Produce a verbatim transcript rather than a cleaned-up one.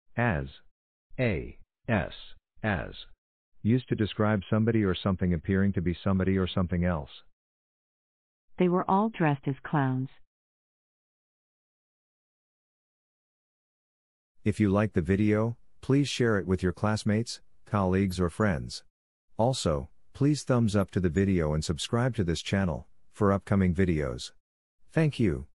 As. A. S. As. Used to describe somebody or something appearing to be somebody or something else. They were all dressed as clowns. If you liked the video, please share it with your classmates, colleagues or friends. Also, please thumbs up to the video and subscribe to this channel for upcoming videos. Thank you.